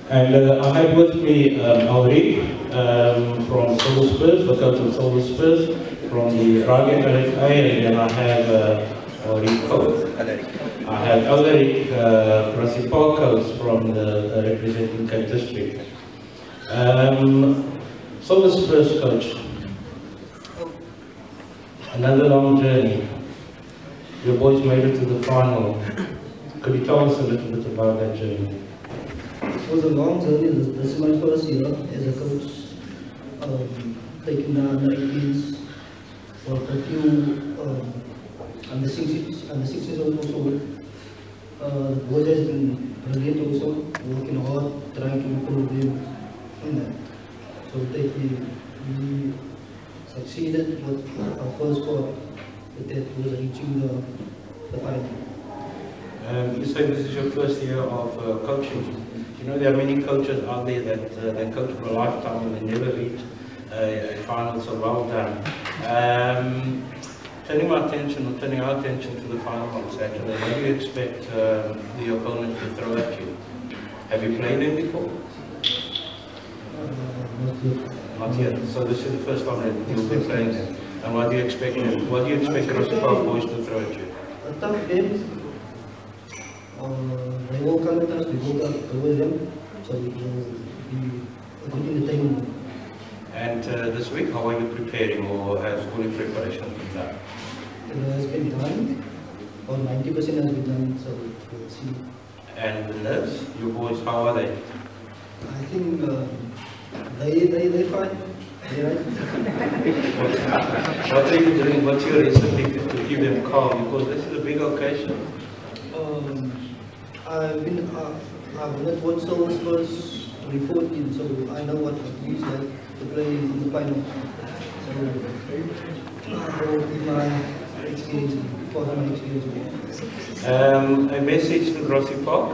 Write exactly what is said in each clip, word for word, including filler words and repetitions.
And uh, I have with me um, Alric um, from Spurs, the coach of Spurs, from the Rugby L F A, and then I have uh, Alric coach. I have Alric, uh, Grassy coach from the uh, representing Cape District. Um, so the Spurs coach, another long journey. Your boys made it to the final. Could you tell us a little bit about that journey? It was a long journey. This is my first year as a coach, um, taking the under eighteens, for a few um, under sixties, under sixties also. Uh, the boys has been brilliant also, working hard, trying to improve them in that. So they, we succeeded with our first score, but that was reaching the, the final. Um, you say this is your first year of uh, coaching. You know, there are many coaches out there that uh, they coach for a lifetime and they never reach a, a final, so well done. Um, turning my attention, or turning our attention to the final on Saturday, what do you expect uh, the opponent to throw at you? Have you played them before? Uh, not yet. Not yet. So this is the first time that you'll be playing them. And what do you expect them? What do you expect the Grassy boys to throw at you? A tough game. Uh, they will come at us, we will go towards them, so we will be putting the time. And uh, this week, how are you preparing, or has all your preparation been done? It has been done, or ninety percent has been done, so we'll see. And the nerves, your boys, how are they? I think uh, they, they, they fine. They right. What are you doing, what's your recipe to keep them calm, because this is a big occasion? Um, I've been, uh, I've not watched Spurs twenty fourteen, so I know what it means like to play in the final. So I will be my experience, for my experience. Um, a message to Grassy Park?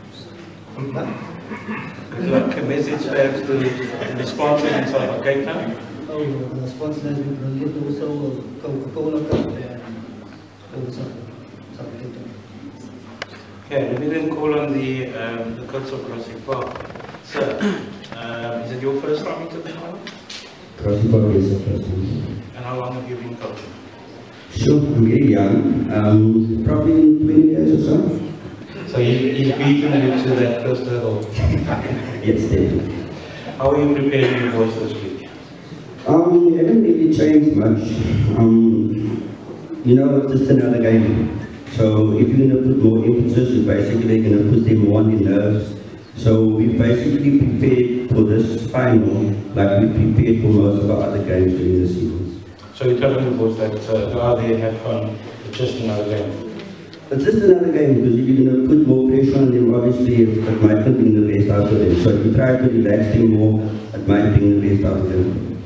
Good luck. A message perhaps to the sponsor in South Cape Town? Oh, the sponsor has been brilliant also, Coca Cup and also South Cape Town. Okay, let me then call on the, um, the coach of Grassy Park. Sir, um, is it your first time into the final? Grassy Park is the first time. And how long have you been coaching? Sure, I'm very young, um, probably in twenty years or so. So he, he's beaten you to that first hurdle? Yes, definitely. How are you preparing your boys this week? Um, it hasn't really changed much. Um, you know, it's just another game. So if you're going to put more emphasis, you're basically going to put them more on the nerves. So we basically prepared for this final like we prepared for most of our other games during the season. So you're telling the boys that uh, go out there and have fun, it's just another game? It's just another game, because if you're going to put more pressure on them, obviously it, it might not bring the best out of them. So if you try to relax them more, it might bring the best out of them.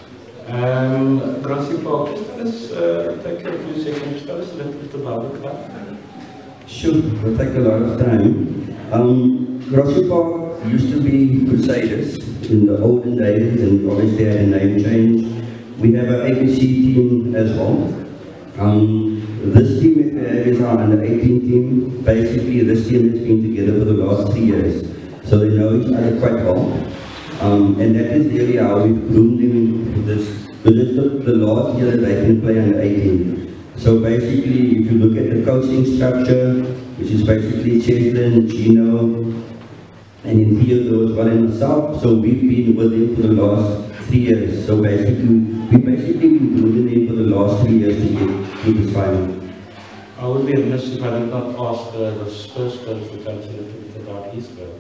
Um, Grassy Park, just tell us, uh, take a few seconds, tell us a little bit about the club. Sure, it'll take a lot of time. Um, Grassy Park used to be Crusaders in the olden days, and obviously had a name change. We have an A B C team as well. Um, this team that we have is our under eighteen team. Basically, this team has been together for the last three years, so they know each other quite well. Um, and that is really how we've groomed them for this. But this is the, the last year that they can play under eighteen. So basically, if you look at the coaching structure, which is basically Cheslin, Gino, and in Theodore as well and myself, so we've been with them for the last three years. So basically, we've basically been grooming them for the last three years to get to this final. I would be remiss if I did not ask uh, the Spurs coach to tell us a little bit about his goal.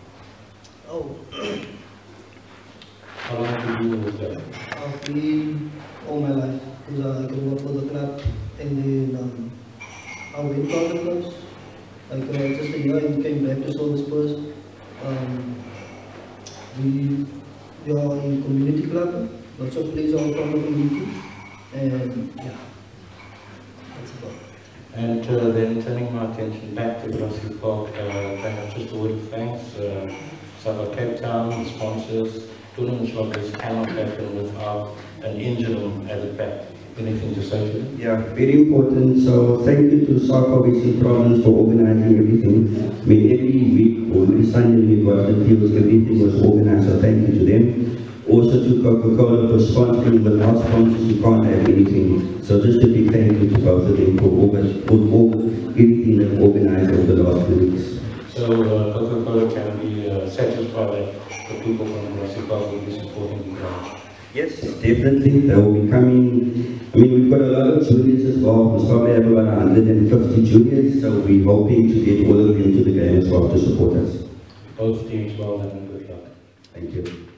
Oh. How long have you been with them? I've been all my life, because I grew up for the club, and then um, I went to other clubs, like uh, just a year and came back to Soul Spurs. Um, we, we are a community club, lots of players are from the community, and yeah, that's about it. And uh, then turning my attention back to Grassy Park, uh, perhaps just a word of thanks, uh, South Cape Town, the sponsors. Tournaments like this cannot happen without an engine at the back. anything to say to them? Yeah, very important. So thank you to South Western Province for organizing everything. I mean, every week or every Sunday we got the fields, everything was organized, so thank you to them. Also to Coca-Cola for sponsoring. Without sponsors you can't have anything. So just a big thank you to both of them for, organ for all, everything they've organized over the last two weeks. So uh, Coca-Cola can be uh, satisfied that the people from Grassy will be supporting the ground. Yes, definitely. They will be coming. I mean, we've got a lot of juniors as well. We probably have about one hundred fifty juniors, so we're hoping to get all of them to the game as well to support us. Both teams well and good luck. Thank you.